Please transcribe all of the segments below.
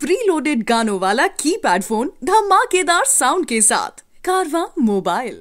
Pre loaded गानों वाला keypad phone धमाकेदार साउंड के साथ कारवां मोबाइल।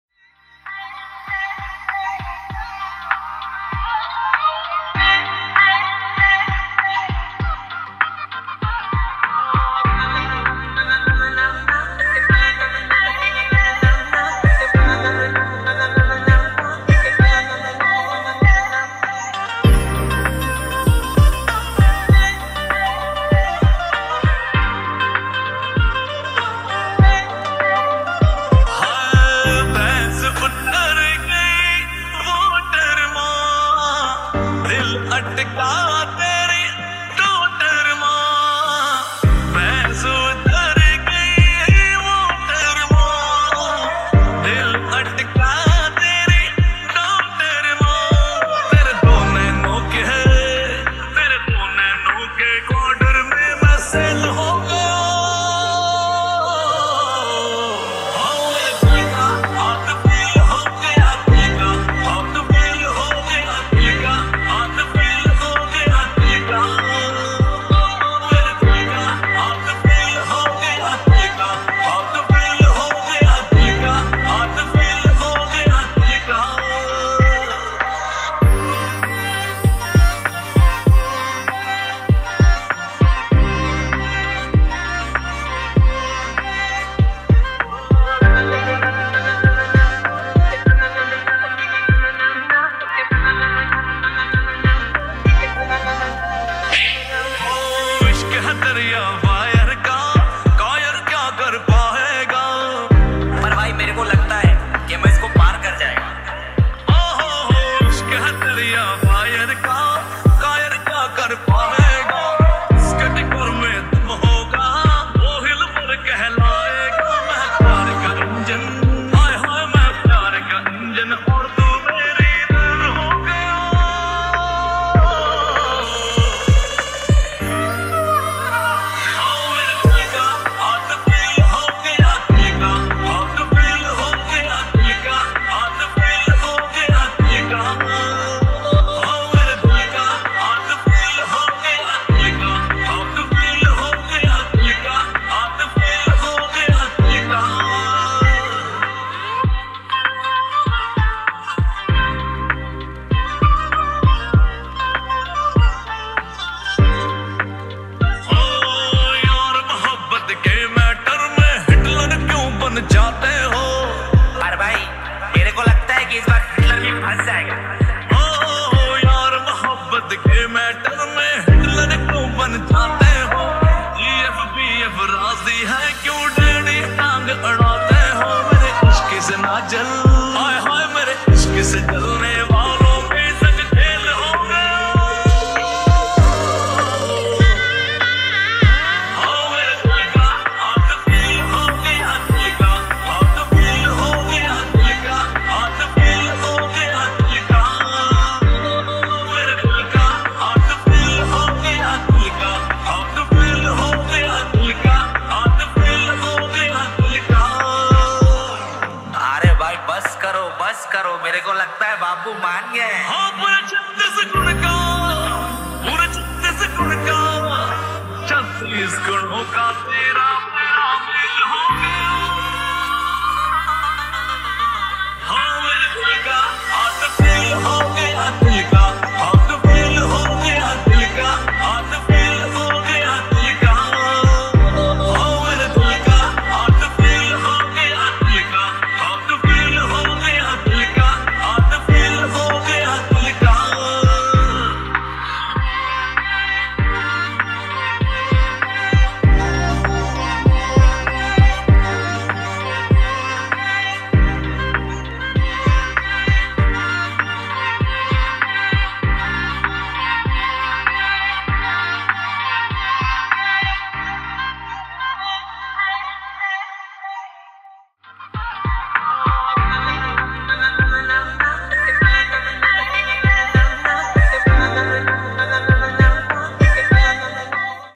अटका तेरी टोटर माँ भैंस उतर गई मोटर माँ दिल अटका तेरी टोटर माँ तेरे दो नैनों के क्वार्टर में मैं सेल हो गया। दरिया वायर का कायर क्या कर पाएगा, पर भाई मेरे को लगता है कि मैं इसको पार कर जाएगा। ओहो इश्क है दरिया वायर का कायर क्या कर पाएगा, इसके टिकर में तुम होगा वो हिल पर कहलाएगा। मैं प्यार का इंजन हाय हाय मैं प्यार का इंजन और तू मेरी दिल हो गया। जाते हो पर भाई मेरे को लगता है कि इस बार हिटलर भी फंस जाएगा। ओ यार मोहब्बत के मैटर में हिटलर क्यों बन जाते हो, EFBF राजी है क्यों डैडी टांग अड़ाते हो। मेरे इश्क से ना जल हाय हाय मेरे इश्क से जलने वालों के संग खेल हो गया। बस करो मेरे को लगता है बापू मान गए हैं। हाँ पूरे 36 गुण का 36 गुणों का तेरा